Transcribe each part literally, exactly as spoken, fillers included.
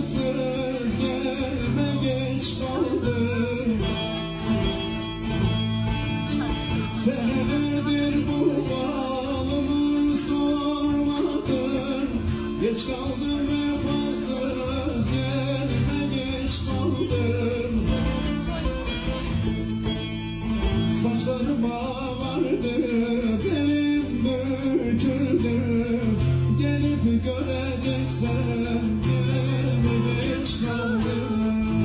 vefasız gelme geç kaldım. Senelerdir bu halımı sormadın. Geç kaldım vefasız gelme geç kaldım. Saçlarıma vardı benim büküldü. Gelip göreceksen gelme geç kaldım.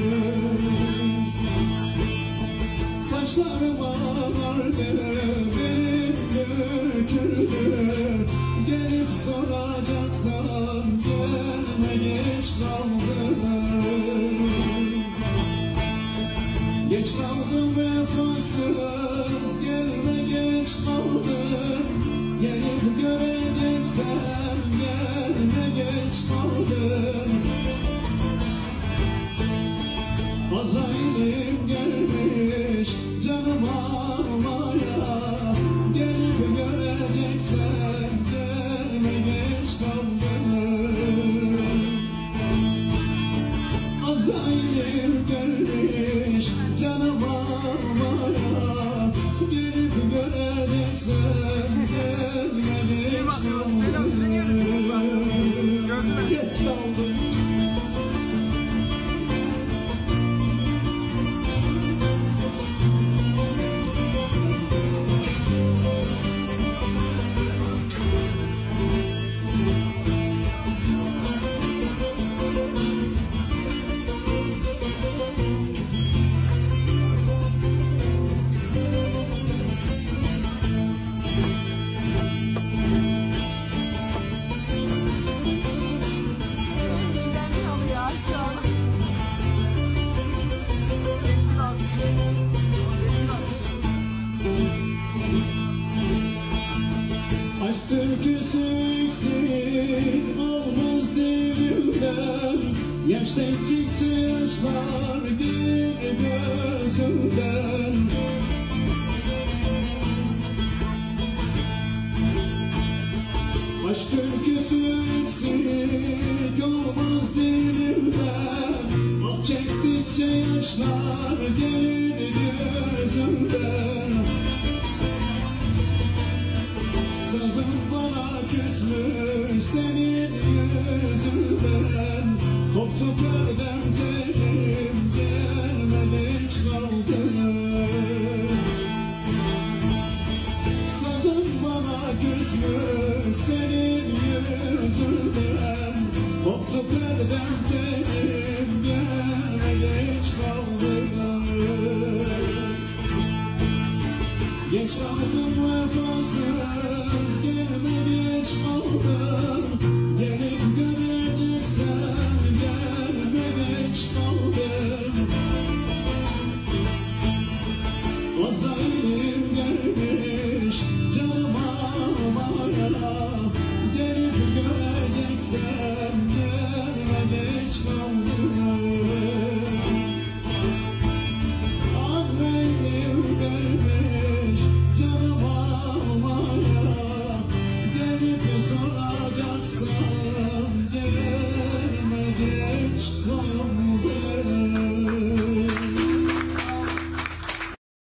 Saçlarıma vardı benim büküldü. Gelip soracaksan gelme geç kaldım. Geç kaldım vefasız gelme geç kaldım. Gelip göreceksen gelme geç kaldım. Azrail'im gelmiş canım almaya. Gelip göreceksen gelme geç kaldım. Azrail'im gelmiş canım almaya. Gelip göreceksen gelme geç kaldım. Geç kaldım. Aşk türküsü eksik olmaz dilimden. Yaş döktükçe yaşlar gelir gözümden. Aşk türküsü eksik olmaz dilimden. Ah çektikçe yaşlar gelir gözümden. Sazım bana küsmüş senin yüzünden.